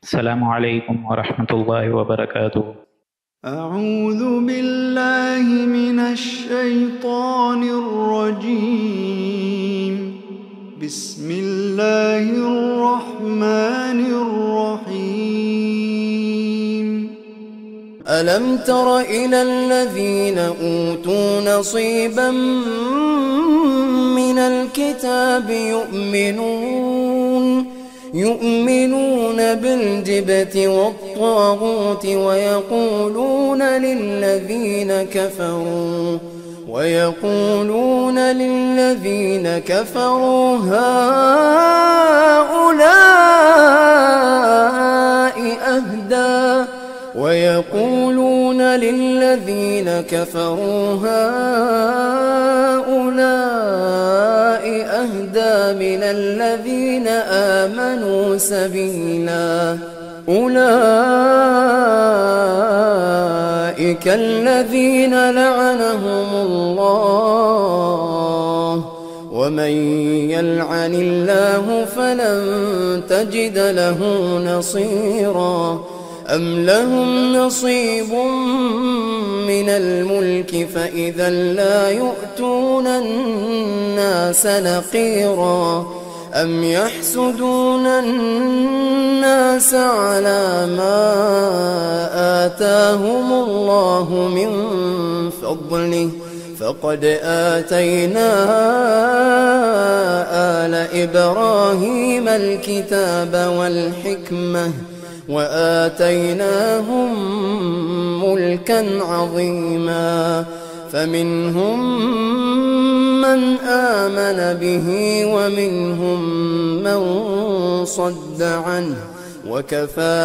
السلام عليكم ورحمة الله وبركاته. أعوذ بالله من الشيطان الرجيم. بسم الله الرحمن الرحيم. ألم تر إلى الذين أوتوا نصيبا من الكتاب يؤمنون بالجبت والطاغوت ويقولون للذين كفروا هؤلاء أهدى من الذين آمنوا سبيلا. أولئك الذين لعنهم الله، ومن يلعن الله فلن تجد له نصيرا. أم لهم نصيب من الملك فإذا لا يؤتون الناس نقيرا. أم يحسدون الناس على ما آتاهم الله من فضله، فقد آتينا آل إبراهيم الكتاب والحكمة وآتيناهم ملكا عظيما. فمنهم من آمن به ومنهم من صد عنه، وكفى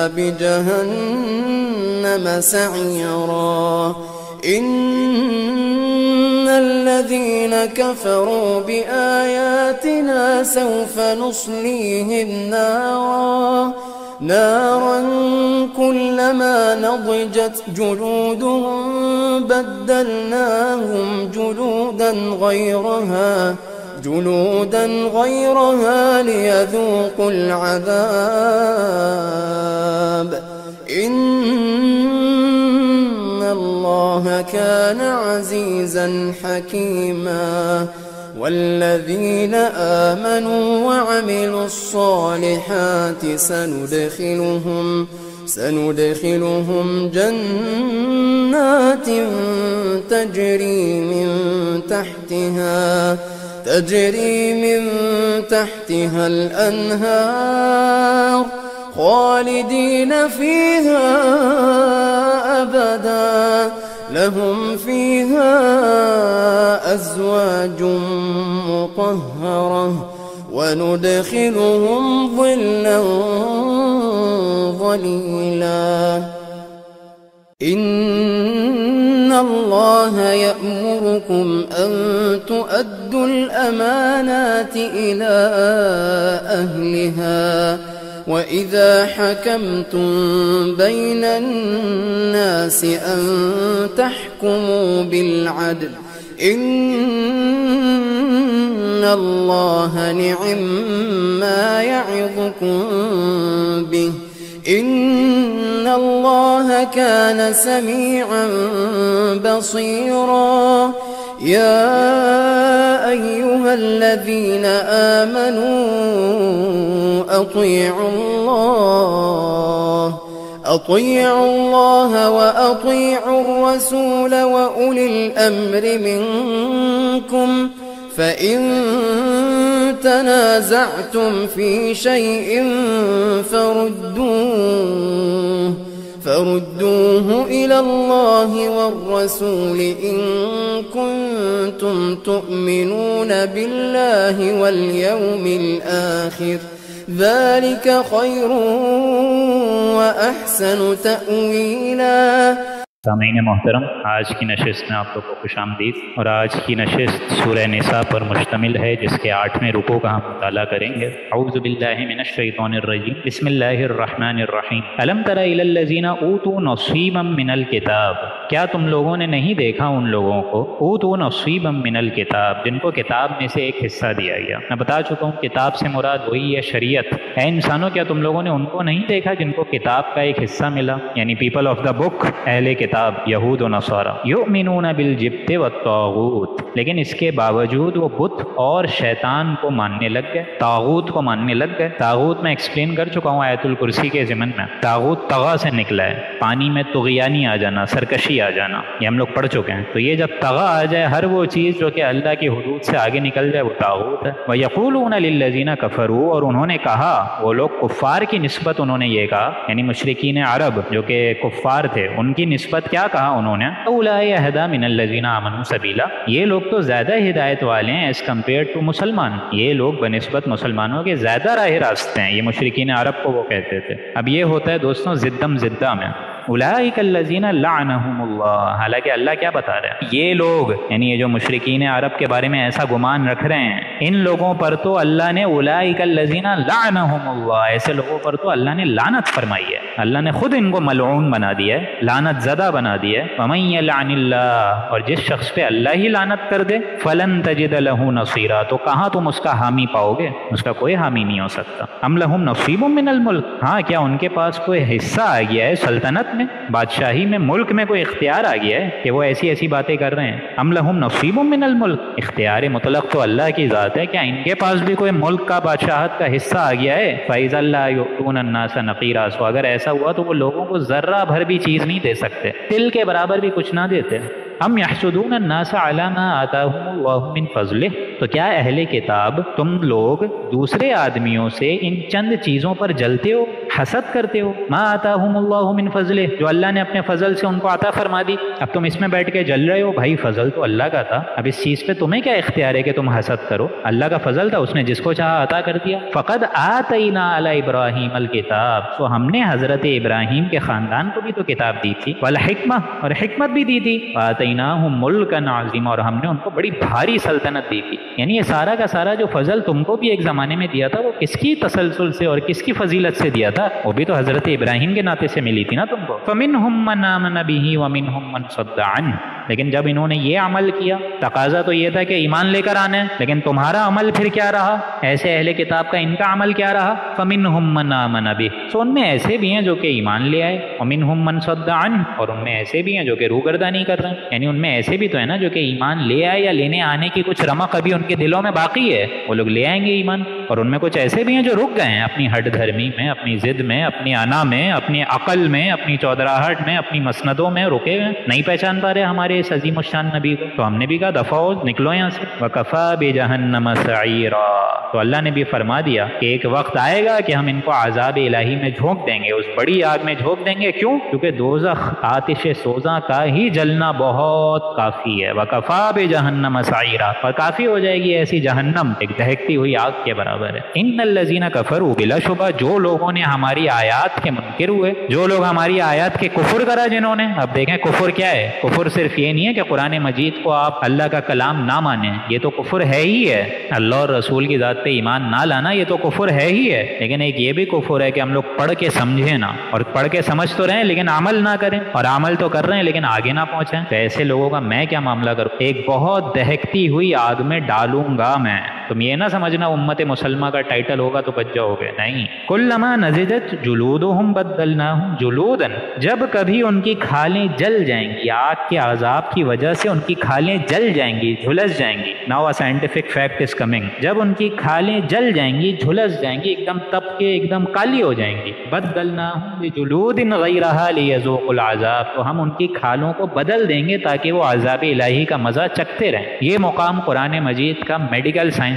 بجهنم سعيرا. إن الذين كفروا بآياتنا سوف نصليهم نارا كلما نضجت جلودهم بدلناهم جلودا غيرها ليذوقوا العذاب. إن الله كان عزيزا حكيما. والذين آمنوا وعملوا الصالحات سندخلهم جنات تجري من تحتها الأنهار خالدين فيها أبدا. لهم فيها أزواج مطهرة وندخلهم ظلا ظليلا. إن الله يأمركم أن تؤدوا الأمانات إلى أهلها، وإذا حكمتم بين الناس أن تحكموا بالعدل. إن الله نعم-ما يعظكم به، إن الله كان سميعا بصيرا. يا أيها الذين آمنوا أطيعوا الله وأطيعوا الرسول وأولي الأمر منكم، فإن تنازعتم في شيء فردوه إلى الله والرسول إن كنتم تؤمنون بالله واليوم الآخر، ذلك خير وأحسن تأويلا. سامعین محترم، آج کی نشست میں آپ لوگ کو خوش آمدید، اور آج کی نشست سورہ نساء پر مشتمل ہے، جس کے 8ویں رکوع کا ہم مطالعہ کریں گے۔ اعوذ باللہ من الشیطان الرجیم، بسم اللہ الرحمن الرحیم۔ الم تر الی الذین اوتوا نصیبا من الکتاب، کیا تم لوگوں نے نہیں دیکھا ان لوگوں کو اوتوا نصیبا من الکتاب، جن کو کتاب میں سے ایک حصہ دیا گیا۔ میں بتا چکا ہوں کتاب سے مراد وہی ہے شریعت۔ اے انسانوں، کیا تم لوگوں نے ان کو نہیں دیکھا جن کو کتاب کا ایک حصہ ملا، یعنی پیپل آف دا بک، اہل کتاب، یہود و نصارہ، یؤمنون بالجبت والطاغوت، لیکن اس کے باوجود وہ بت اور شیطان کو ماننے لگ گئے، طاغوت کو ماننے لگ گئے۔ طاغوت میں ایکسپلین کر چکا ہوں آیت الکرسی کے ضمن میں۔ طاغوت طغا سے نکلا ہے، پانی میں طغیانی آ جانا، سرکشی آ جانا، یہ ہم لوگ پڑھ چکے ہیں۔ تو یہ جب طغا آ جائے، ہر وہ چیز جو کہ اللہ کی حدود سے آگے نکل جائے، وہ طاغوت ہے۔ وَيَقُولُونَ لِلَّذِينَ كَفَرُوا، اور انہوں نے کہا، وہ لوگ کفار کی نسبت انہوں نے یہ کہا، یعنی مشرکین عرب جو کہ کفار تھے، ان کی نسبت کیا کہا انہوں نے؟ اولئک اہدی من الذین آمنوا سبیلا، یہ لوگ تو زیادہ ہدایت والے ہیں ایز کمپیئر ٹو مسلمان، یہ لوگ بنسبت مسلمانوں کے زیادہ راہ راستے ہیں، یہ مشرکین عرب کو وہ کہتے تھے۔ اب یہ ہوتا ہے دوستوں زدم زدہ میں، اولئک الذین لعنہم اللہ، حالانکہ اللہ کیا بتا رہا ہے؟ یہ لوگ، یعنی یہ جو مشرکین عرب کے بارے میں ایسا گمان رکھ رہے ہیں، ان لوگوں پر تو اللہ نے اولئک الذین لعنہم اللہ، ایسے لوگوں پر تو اللہ نے لعنت فرمائی ہے، اللہ نے خود ان کو ملعون بنا دیا ہے، لعنت زدہ بنا دیا ہے۔ ومن یلعن اللہ، اور جس شخص پہ اللہ ہی لعنت کر دے، فلن تجد لہ نصیرا، تو کہاں تم اس کا حامی پاؤ گے؟ اس کا کوئی حامی نہیں ہو سکتا۔ ام لہم نصیب من الملک، ہاں کیا ان کے پاس کوئی حصہ آ گیا ہے سلطنت میں، بادشاہی میں، ملک میں کوئی اختیار آ گیا ہے کہ وہ ایسی ایسی باتیں کر رہے ہیں؟ ام لہم نصیب من الملک، اختیار مطلق تو اللہ کی ذات ہے، کیا ان کے پاس بھی کوئی ملک کا، بادشاہت کا حصہ آ گیا ہے؟ فَإِذَا لَا يُؤْتُونَ النَّاسَ نَقِيرًا، سو اگر ایسا ہوا تو وہ لوگوں کو ذرہ بھر بھی چیز نہیں دے سکتے، تل کے برابر بھی کچھ نہ دیتے۔ ام یحسدون الناس علی ما آتاہم اللہ من فضلہ، تو کیا اہل کتاب تم لوگ دوسرے آدمیوں سے ان چند چیزوں پر جلتے ہو، حسد کرتے ہو؟ ما آتاہم اللہ من فضلہ، جو اللہ نے اپنے فضل سے ان کو عطا فرما دی، اب تم اس میں بیٹھ کے جل رہے ہو، بھائی فضل تو اللہ کا تھا، اب اس چیز پہ تمہیں کیا اختیار ہے کہ تم حسد کرو؟ اللہ کا فضل تھا، اس نے جس کو چاہا عطا کر دیا۔ فقد آتینا علی ابراہیم الکتاب، تو ہم نے حضرت ابراہیم کے خاندان کو بھی تو کتاب دی تھی، والحکمہ، اور حکمت بھی دی تھی، وآتیناہم ملکا عظیما، اور ہم نے ان کو بڑی بھاری سلطنت دی تھی۔ یعنی یہ سارا کا سارا جو فضل تم کو بھی ایک زمانے میں دیا تھا، وہ کس کی تسلسل سے اور کس کی فضیلت سے دیا تھا؟ وہ بھی تو حضرت ابراہیم کے ناطے سے ملی تھی نا تم کو۔ فَمِنْهُمْ مَنْ آمَنَ بِهِ وَمِنْهُمْ مَنْ صَدَّ عَنْهُ، لیکن جب انہوں نے یہ عمل کیا، تقاضا تو یہ تھا کہ ایمان لے کر آنا ہے، لیکن تمہارا عمل پھر کیا رہا؟ ایسے اہل کتاب کا ان کا عمل کیا رہا؟ فَمِنْهُمْ مَنْ آمَنَ بِهِ، تو ان میں ایسے بھی ہیں جو کہ ایمان لے آئے، وَمِنْهُمْ مَنْ صَدَّ عَنْهُ، اور ان میں ایسے بھی ہیں جو کہ روگردانی کر رہے ہیں، یعنی ان میں ایسے بھی تو ہے نا جو کہ ایمان لے آئے یا لینے آنے کی کچھ رمق ابھی ان کے دلوں میں باقی ہے، وہ لوگ لے آئیں گے ایمان، اور ان میں کچھ ایسے بھی ہیں جو رک گئے ہیں اپنی ہٹ دھرمی میں، اپنی ضد میں، اپنی انا میں، اپنی عقل میں، اپنی چودراہٹ میں، اپنی مسندوں میں رکے ہوئے، نہیں پہچان پا رہے ہمارے اس عظیم الشان نبی کو۔ تو ہم نے بھی کہا دفعہ ہو، نکلو یہاں سے۔ وَكَفَى بِجَهَنَّمَ سَعِيرًا، تو اللہ نے بھی فرما دیا کہ ایک وقت آئے گا کہ ہم ان کو عذاب الہی میں جھونک دیں گے، اس بڑی آگ میں جھونک دیں گے۔ کیوں؟ کیونکہ دوزخ آتش سوزاں کا ہی جلنا بہت کافی ہے۔ وَكَفَى بِجَهَنَّمَ سَعِيرًا، اور کافی ہو جائے گی ایسی جہنم، ایک دہکتی ہوئی آگ کے برابر ہے۔ ان الذین کفروا، بلا شبہ جو لوگوں نے ہماری آیات کے منکر ہوئے، جو لوگ ہماری آیات کے کفر کرا جنہوں نے۔ اب دیکھیں کفر کیا ہے؟ کفر صرف یہ نہیں ہے کہ قرآن مجید کو آپ اللہ کا کلام نہ مانیں، یہ تو کفر ہے ہی ہے، اللہ اور رسول کی ذات پہ ایمان نہ لانا یہ تو کفر ہے ہی ہے، لیکن ایک یہ بھی کفر ہے کہ ہم لوگ پڑھ کے سمجھیں نہ، اور پڑھ کے سمجھ تو رہے ہیں لیکن عمل نہ کریں، اور عمل تو کر رہے ہیں لیکن آگے نہ پہنچیں۔ تو ایسے لوگوں کا میں کیا معاملہ کروں؟ ایک بہت دہکتی ہوئی آگ میں ڈالوں گا میں۔ تم یہ نہ سمجھنا امت مسلمہ کا ٹائٹل ہوگا تو بچ جاؤ گے، نہیں۔ کلما نضجت جلودہم بدلناہم جلودا، جب کبھی ان کی کھالیں جل جائیں گی، آگ کے عذاب کی وجہ سے ان کی کھالیں جل جائیں گی، جھلس جائیں گی۔ Now a scientific fact is coming, جب ان کی کھالیں جل جائیں گی، جھلس جائیں گی، ایک دم تپ کے ایک دم کالی ہو جائیں گی، بدلناہم بجلود غیرہا لیذوقوا العذاب، تو ہم ان کی کھالوں کو بدل دیں گے تاکہ وہ عذاب الہی کا مزہ چکھتے رہیں۔ یہ مقام قرآن مجید کا میڈیکل سائنس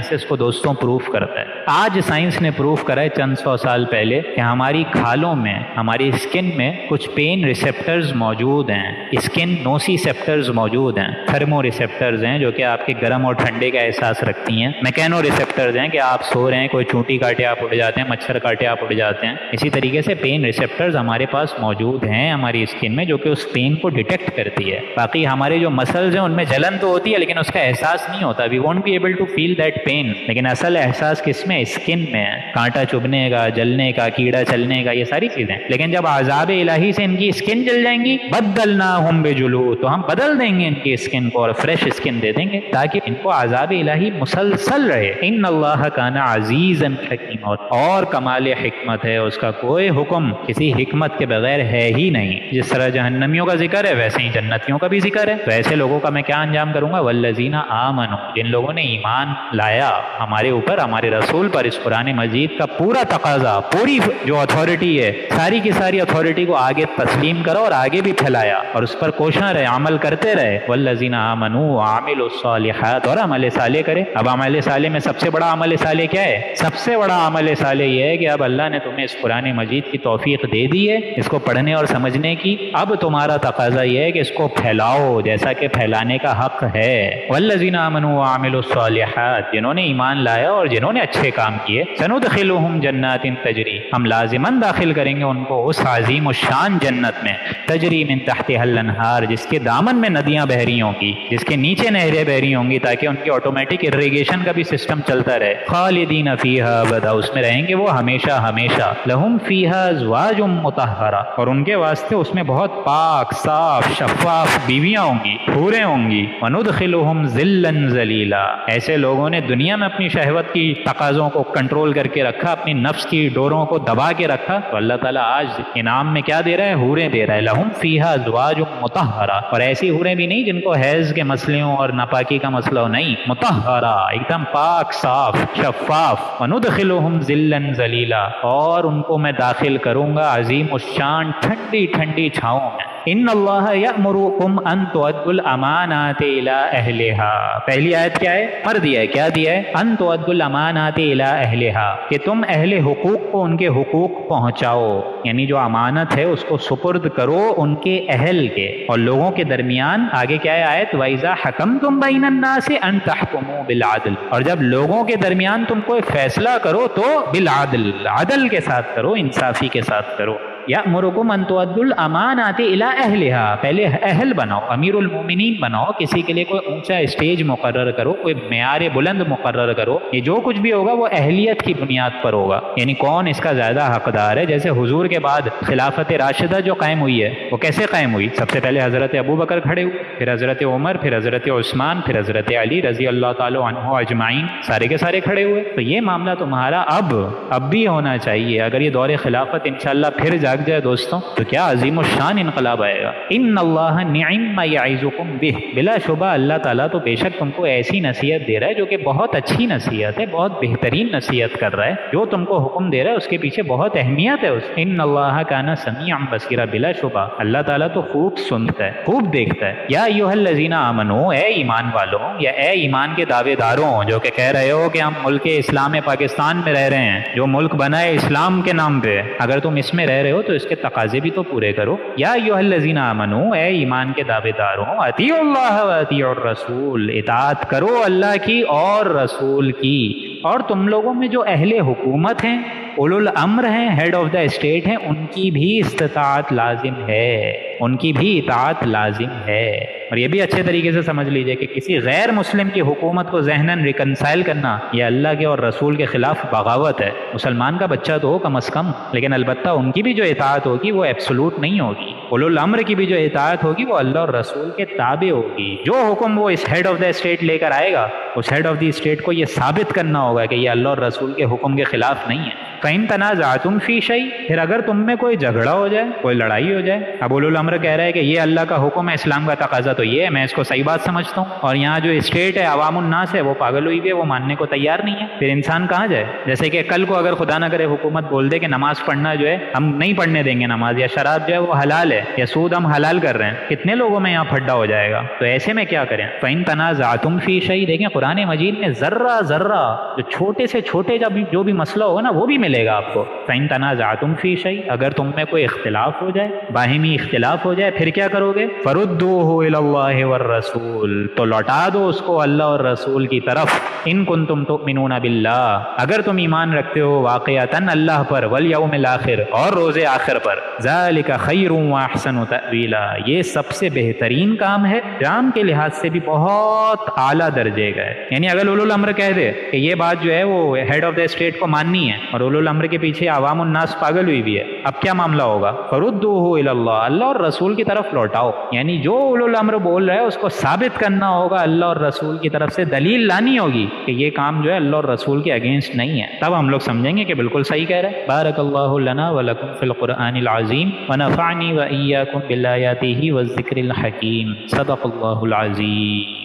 سائنس اس کو دوستوں پروف کرتا ہے۔ آج سائنس نے پروف کرا ہے چند سو سال پہلے کہ ہماری کھالوں میں، ہماری اسکن میں کچھ پین ریسیپٹرز موجود ہیں، اسکن نوسیسیپٹرز موجود ہیں، تھرمو ریسیپٹرز ہیں جو کہ آپ کے گرم اور ٹھنڈے کا احساس رکھتی ہیں، میکینو ریسیپٹرز ہیں کہ آپ سو رہے ہیں، کوئی چونٹی کاٹے آپ اٹھ جاتے ہیں، مچھر کاٹے آپ اٹھ جاتے ہیں۔ اسی طریقے سے پین ریسیپٹرز ہمارے پاس موجود ہیں ہماری اسکن میں جو کہ اس پین کو ڈیٹیکٹ کرتی ہے۔ باقی ہمارے جو مسلز ہیں ان میں جلن تو ہوتی ہے لیکن اس کا احساس نہیں ہوتا، we won't be able to feel that pain, لیکن اصل احساس کس میں؟ اسکن میں ہے، کانٹا چبھنے کا، جلنے کا، کیڑا چلنے کا، یہ ساری چیزیں۔ لیکن جب عذاب الہی سے ان کی اسکن جل جائیں گی، بدلناہم بجلود، تو ہم بدل دیں گے ان کی اسکن کو اور فریش اسکن دے دیں گے تاکہ ان کو عذاب الہی مسلسل رہے۔ ان اللہ کان عزیزا حکیما، اور کمال حکمت ہے، اس کا کوئی حکم کسی حکمت کے بغیر ہے ہی نہیں۔ جس طرح جہنمیوں کا ذکر ہے ویسے ہی جنتیوں کا بھی ذکر ہے۔ تو ایسے لوگوں کا میں کیا انجام کروں گا؟ والذین آمنوا، جن لوگوں نے ایمان لایا ہمارے اوپر، ہمارے رسول پر، اس قرآن مجید کا پورا تقاضا، پوری جو اتھارٹی ہے، ساری کی ساری اتھارٹی کو آگے تسلیم کرو اور آگے بھی پھیلایا اور اس پر کوشاں رہے، عمل کرتے رہے۔ والذین آمنوا وعملوا الصالحات، اور عمل صالح کرے۔ اب عمل صالح میں سب سے بڑا عمل صالح کیا ہے؟ سب سے بڑا عمل صالح یہ ہے کہ اب اللہ نے تمہیں اس قرآن مجید کی توفیق دے دی ہے اس کو پڑھنے اور سمجھنے کی، اب تمہارا تقاضا یہ ہے کہ اس کو پھیلاؤ جیسا کہ پھیلانے کا حق ہے۔ والذین آمنوا وعملوا الصالحات، جنہوں نے ایمان لایا اور جنہوں نے اچھے کام کیے، سندخلہم جنات تجری، ہم لازماً داخل کریں گے ان کو اس عظیم الشان جنت میں، تجری من تحتها الانہار، جس کے دامن میں ندیاں بہ رہی ہوں گی، جس کے نیچے نہریں بہ رہی ہوں گی تاکہ ان کی آٹومیٹک اریگیشن کا بھی سسٹم چلتا رہے۔ خالدین فیہا ابدا، اس میں رہیں گے وہ ہمیشہ ہمیشہ۔ لہم فیہا ازواج مطہرہ، اور ان کے واسطے اس میں بہت پاک صاف شفاف بیویاں ہوں گی، حوریں ہوں گی۔ وندخلہم ذلا ذلیلا، ایسے لوگوں نے دنیا میں اپنی شہوت کی تقاضوں کو کنٹرول کر کے رکھا، اپنی نفس کی ڈوروں کو دبا کے رکھا، تو اللہ تعالیٰ آج انعام میں کیا دے رہا ہے؟ حوریں دے رہا ہے۔ لہم فیہا ازواج مطہرہ، اور ایسی حوریں بھی نہیں جن کو حیض کے مسئلوں اور ناپاکی کا مسئلہ ہو، نہیں، مطہرہ، ایک دم پاک صاف شفاف۔ وندخلہم ذلا ذلیلا، اور ان کو میں داخل کروں گا عظیم الشان ٹھنڈی ٹھنڈی چھاؤں میں۔ ان اللہ یأمرکم ان تؤدوا الامانات الی اہلہا، پہلی آیت کیا ہے؟ امر دیا ہے، کیا دیا ہے؟ ان تؤدوا الامانات الی اہلہا، کہ تم اہل حقوق کو ان کے حقوق پہنچاؤ، یعنی جو امانت ہے اس کو سپرد کرو ان کے اہل کے، اور لوگوں کے درمیان آگے کیا ہے آیت؟ وَإِذَا حَكَمْتُمْ بَيْنَ النَّاسِ أَن تَحْكُمُوا بِالْعَدْلِ، اور جب لوگوں کے درمیان تم کوئی فیصلہ کرو تو بالعدل، عدل کے ساتھ کرو، انصافی کے ساتھ کرو۔ یأمرکم ان تؤدوا الامانات الی اہلہا، پہلے اہل بناؤ، امیر المومنین بناؤ، کسی کے لیے کوئی اونچا اسٹیج مقرر کرو، کوئی معیار بلند مقرر کرو، یہ جو کچھ بھی ہوگا وہ اہلیت کی بنیاد پر ہوگا، یعنی کون اس کا زیادہ حقدار ہے۔ جیسے حضور کے بعد خلافت راشدہ جو قائم ہوئی ہے وہ کیسے قائم ہوئی؟ سب سے پہلے حضرت ابو بکر کھڑے ہوئے، پھر حضرت عمر، پھر حضرت عثمان، پھر حضرت علی رضی اللہ تعالی عنہ اجمعین، سارے کے سارے کھڑے ہوئے۔ تو یہ معاملہ تمہارا اب بھی ہونا چاہیے۔ اگر یہ دور خلافت انشاءاللہ پھر جاگ جائے دوستوں تو کیا عظیم الشان انقلاب آئے گا۔ ان اللہ نعم ما یعظکم بہ، بلا شبہ اللہ تعالیٰ تو بے شک تم کو ایسی نصیحت دے رہا ہے جو کہ بہت اچھی نصیحت ہے، بہت بہترین نصیحت کر رہا ہے، جو تم کو حکم دے رہا ہے اس کے پیچھے بہت اہمیت ہے۔ ان اللہ کان سمیعا بصیرا، بلا شبہ اللہ تعالیٰ تو خوب سنتا ہے، خوب دیکھتا ہے۔ یا ایھا الذین آمنوا، اے ایمان والوں یا اے ایمان کے دعوے داروں جو کہ کہہ رہے ہو کہ ہم ملک اسلام پاکستان میں رہ رہے ہیں، جو ملک بنا ہے اسلام کے نام پہ، اگر تم اس میں رہ رہے ہو تو اس کے تقاضے بھی تو پورے کرو۔ یا ایھا الذین آمنوا، اے ایمان کے دعوے داروں، اطیعوا اللہ و اطیعوا الرسول، اطاعت کرو اللہ کی اور رسول کی۔ اور تم لوگوں میں جو اہل حکومت ہیں، اولو الامر ہیں، ہیڈ آف دا اسٹیٹ ہیں، ان کی بھی استطاعت لازم ہے، ان کی بھی اطاعت لازم ہے۔ اور یہ بھی اچھے طریقے سے سمجھ لیجئے کہ کسی غیر مسلم کی حکومت کو ذہناً ریکنسائل کرنا یہ اللہ کے اور رسول کے خلاف بغاوت ہے۔ مسلمان کا بچہ تو ہو کم از کم، لیکن البتہ ان کی بھی جو اطاعت ہوگی وہ ایبسولوٹ نہیں ہوگی۔ اولو الامر کی بھی جو اطاعت ہوگی وہ اللہ اور رسول کے تابع ہوگی۔ جو حکم وہ اس ہیڈ آف دا اسٹیٹ لے کر آئے گا، اس ہیڈ آف دی اسٹیٹ کو یہ ثابت کرنا ہوگا کہ یہ اللہ اور رسول کے حکم کے خلاف نہیں ہے۔ فَإِن تَنَازَعْتُمْ فِي شَيْءٍ، پھر اگر تم میں کوئی جھگڑا ہو جائے، کوئی لڑائی ہو جائے، اب اولو الامر کہہ رہا ہے کہ یہ اللہ کا حکم ہے، اسلام کا تقاضا تو یہ ہے، میں اس کو صحیح بات سمجھتا ہوں، اور یہاں جو اسٹیٹ ہے عوام الناس ہے وہ پاگل ہوئی ہوئی ہے، وہ ماننے کو تیار نہیں ہے، پھر انسان کہاں جائے؟ جیسے کہ کل کو اگر خدا نہ کرے حکومت بول دے کہ نماز پڑھنا جو ہے ہم نہیں پڑھنے دیں گے نماز، یا شراب جو ہے وہ حلال ہے، یا سود ہم حلال کر رہے ہیں، کتنے لوگوں میں یہاں پھڈا ہو جائے گا؟ تو ایسے میں کیا کریں؟ فَإِن تَنَازَعْتُمْ فِي شَيْءٍ، دیکھیں قرآن مجید میں ذرہ ذرہ جو چھوٹے سے چھوٹے جو بھی مسئلہ ہوگا نا وہ بھی ملے گا آپ کو۔ فَإِن تَنَازَعْتُمْ فِي شَيْءٍ، اگر تم میں کوئی اختلاف ہو جائے، باہمی اختلاف ہو جائے، پھر کیا کرو گے؟ فَرُدُّوهُ إِلَى اللَّهِ وَالرَّسُولِ، تو لوٹا دو اس کو اللہ اور رسول کی طرف، ان کنتم تؤمنون باللہ، اگر تم ایمان رکھتے ہو واقعتاً اللہ پر، والیوم الآخر، اور روز آخر پر، ذَلِكَ خَيْرٌ وَأَحْسَنُ تَأْوِيلًا، یہ سب سے بہترین کام ہے، جام کے لحاظ سے بھی بہت اعلیٰ درجے کا ہے۔ یعنی اگر اولو الامر کہہ دے کہ یہ بات جو ہے وہ ہیڈ آف دا اسٹیٹ کو ماننی ہے، اور اولو الامر کے پیچھے عوام الناس پاگل ہوئی بھی ہے، اب کیا معاملہ ہوگا؟ فَرُدُّوهُ إِلَى اللَّهِ، اللہ اور رسول کی طرف لوٹاؤ، یعنی جو اولو الامر بول رہا ہے اس کو ثابت کرنا ہوگا، اللہ اور رسول کی طرف سے دلیل لانی ہوگی کہ یہ کام جو ہے اللہ اور رسول کے اگینسٹ نہیں ہے، تب ہم لوگ سمجھیں گے کہ بالکل صحیح کہہ رہے ہیں۔ بارک اللہ لنا ولکم فی القرآن العظیم ونفعنی وإیاکم بالآیاتہ والذکر الحکیم، صدق اللہ العظیم۔